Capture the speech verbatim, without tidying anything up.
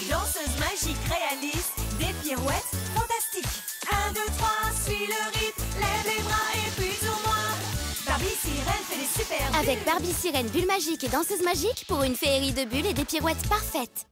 danseuse magique réalise des pirouettes fantastiques. Un, deux, trois, suis le rythme, lève les bras et puis tourne-moi. Barbie Sirène fait des super bulles. Avec Barbie Sirène, bulle magique et danseuse magique pour une féerie de bulles et des pirouettes parfaites.